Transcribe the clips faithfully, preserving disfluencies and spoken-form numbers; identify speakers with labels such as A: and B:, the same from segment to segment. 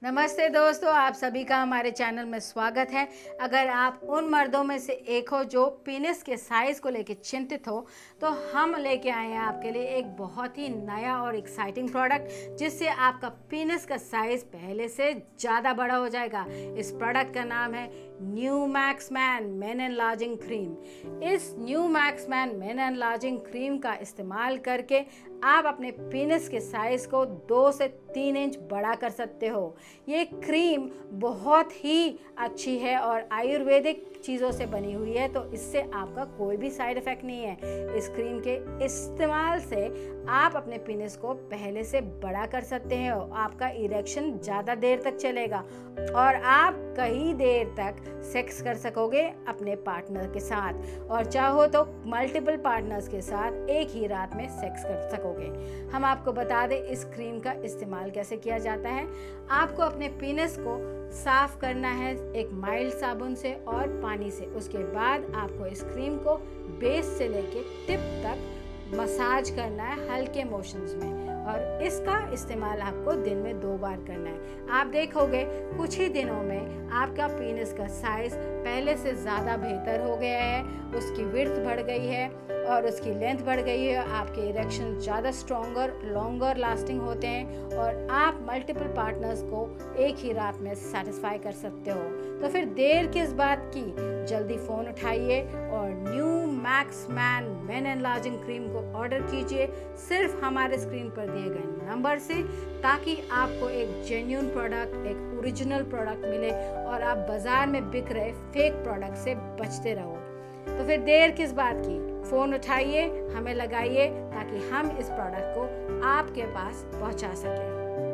A: नमस्ते दोस्तों, आप सभी का हमारे चैनल में स्वागत है। अगर आप उन मर्दों में से एक हो जो पीनिस के साइज़ को लेकर चिंतित हो, तो हम लेके आए हैं आपके लिए एक बहुत ही नया और एक्साइटिंग प्रोडक्ट, जिससे आपका पीनिस का साइज़ पहले से ज़्यादा बड़ा हो जाएगा। इस प्रोडक्ट का नाम है new max man men enlarging cream. इस new max man men enlarging cream का इस्तेमाल करके आप अपने पीनिस के साइज़ को दो से तीन इंच बड़ा कर सकते हो। ये क्रीम बहुत ही अच्छी है और आयुर्वेदिक चीज़ों से बनी हुई है, तो इससे आपका कोई भी साइड इफ़ेक्ट नहीं है। इस क्रीम के इस्तेमाल से आप अपने पीनिस को पहले से बड़ा कर सकते हैं। आपका इरेक्शन ज़्यादा देर तक चलेगा और आप कई देर तक सेक्स कर सकोगे अपने पार्टनर के साथ, और चाहो तो मल्टीपल पार्टनर्स के साथ एक ही रात में सेक्स कर सकोगे। हम आपको बता दें इस क्रीम का इस्तेमाल कैसे किया जाता है। आपको अपने पीनिस को साफ करना है एक माइल्ड साबुन से और पानी से। उसके बाद आपको इस क्रीम को बेस से लेके टिप तक मसाज करना है हल्के मोशंस में, और इसका इस्तेमाल आपको दिन में दो बार करना है। आप देखोगे कुछ ही दिनों में आपका पीनिस का साइज पहले से ज़्यादा बेहतर हो गया है, उसकी विड्थ बढ़ गई है और उसकी लेंथ बढ़ गई है। आपके इरेक्शन ज़्यादा स्ट्रॉन्गर लॉन्गर लास्टिंग होते हैं और आप मल्टीपल पार्टनर्स को एक ही रात में सेटिस्फाई कर सकते हो। तो फिर देर किस बात की, जल्दी फ़ोन उठाइए और new max man men enlarging cream को ऑर्डर कीजिए सिर्फ हमारे स्क्रीन पर दिए गए नंबर से, ताकि आपको एक जेन्युइन प्रोडक्ट, एक ओरिजिनल प्रोडक्ट मिले और आप बाज़ार में बिक रहे फेक प्रोडक्ट से बचते रहो। तो फिर देर किस बात की, फ़ोन उठाइए, हमें लगाइए, ताकि हम इस प्रोडक्ट को आपके पास पहुंचा सकें।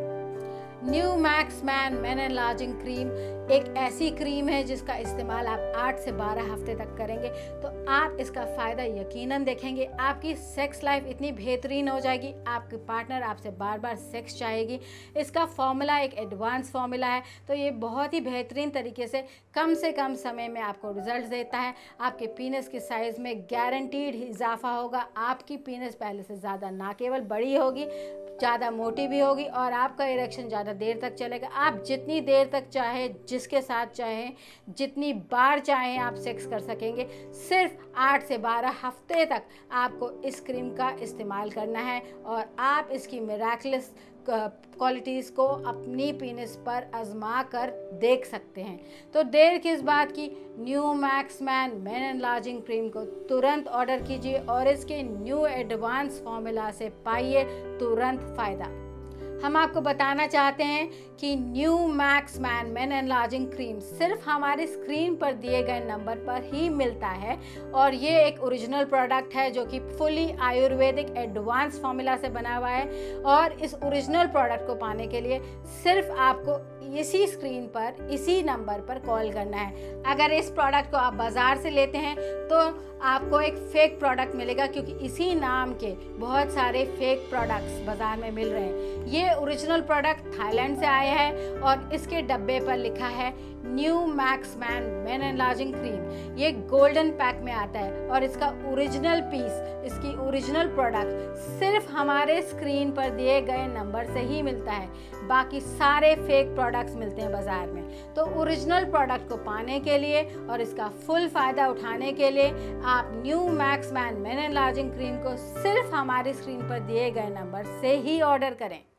A: New max man men enlarging cream एक ऐसी क्रीम है जिसका इस्तेमाल आप आठ से बारह हफ्ते तक करेंगे तो आप इसका फ़ायदा यकीनन देखेंगे। आपकी सेक्स लाइफ इतनी बेहतरीन हो जाएगी, आपके पार्टनर आपसे बार बार सेक्स चाहेगी। इसका फॉर्मूला एक एडवांस फॉर्मूला है, तो ये बहुत ही बेहतरीन तरीके से कम से कम समय में आपको रिजल्ट देता है। आपके पीनिस के साइज़ में गारंटीड इजाफा होगा। आपकी पीनिस पहले से ज़्यादा ना केवल बड़ी होगी, ज़्यादा मोटी भी होगी और आपका इरेक्शन ज़्यादा देर तक चलेगा। आप जितनी देर तक चाहे, जिसके साथ चाहें, जितनी बार चाहें आप सेक्स कर सकेंगे। सिर्फ आठ से बारह हफ्ते तक आपको इस क्रीम का इस्तेमाल करना है और आप इसकी मिराकलस क्वालिटीज़ को अपनी पीनिस पर आजमा कर देख सकते हैं। तो देर किस बात की, new max man men enlarging cream को तुरंत ऑर्डर कीजिए और इसके न्यू एडवांस फॉर्मूला से पाइए तुरंत फ़ायदा। हम आपको बताना चाहते हैं कि new max man men enlarging cream सिर्फ हमारी स्क्रीन पर दिए गए नंबर पर ही मिलता है, और ये एक ओरिजिनल प्रोडक्ट है जो कि फुली आयुर्वेदिक एडवांस फॉर्मूला से बना हुआ है। और इस ओरिजिनल प्रोडक्ट को पाने के लिए सिर्फ आपको इसी स्क्रीन पर, इसी नंबर पर कॉल करना है। अगर इस प्रोडक्ट को आप बाज़ार से लेते हैं तो आपको एक फेक प्रोडक्ट मिलेगा, क्योंकि इसी नाम के बहुत सारे फेक प्रोडक्ट्स बाज़ार में मिल रहे हैं। ये ओरिजिनल प्रोडक्ट थाईलैंड से आया है और इसके डब्बे पर लिखा है new max man men enlarging cream. ये गोल्डन पैक में आता है और इसका ओरिजिनल पीस, इसकी ओरिजिनल प्रोडक्ट सिर्फ हमारे स्क्रीन पर दिए गए नंबर से ही मिलता है। बाकी सारे फेक प्रोडक्ट्स मिलते हैं बाज़ार में। तो ओरिजिनल प्रोडक्ट को पाने के लिए और इसका फुल फ़ायदा उठाने के लिए आप new max man men enlarging cream को सिर्फ हमारी स्क्रीन पर दिए गए नंबर से ही ऑर्डर करें।